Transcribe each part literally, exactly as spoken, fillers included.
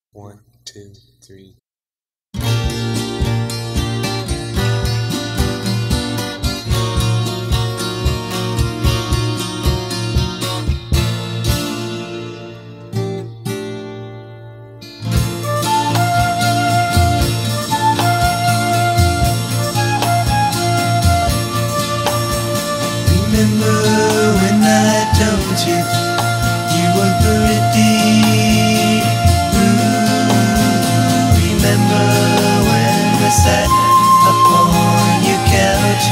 One, two, three. Remember when I told you you were pretty? Ooh, remember when we sat upon your couch,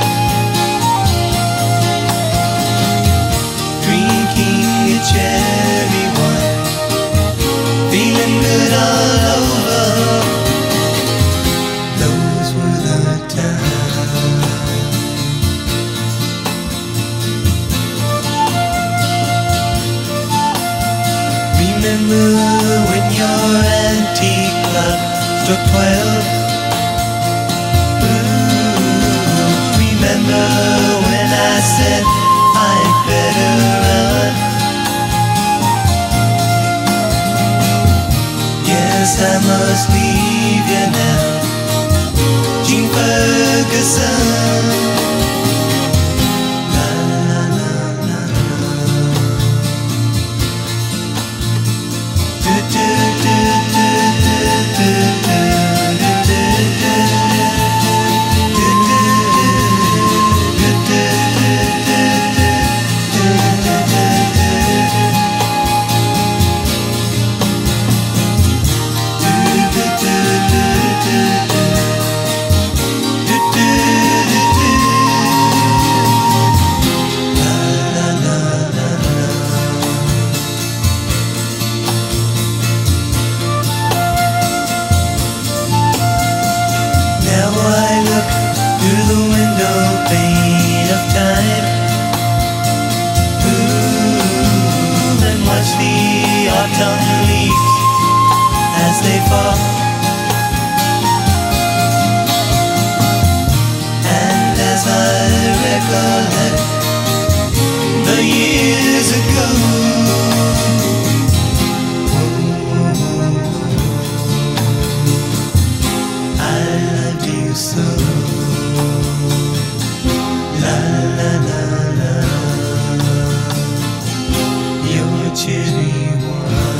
drinking a cherry wine, feeling good all over. Those were the times. Remember when your antique clock struck twelve? Ooh, remember when I said I'd better run? Yes, I must leave you now, Jean Ferguson. Through the window pane of time, ooh, and watch the autumn leaves as they fall. And as I recollect the years ago, I loved you so. La la la la, your cherry wine.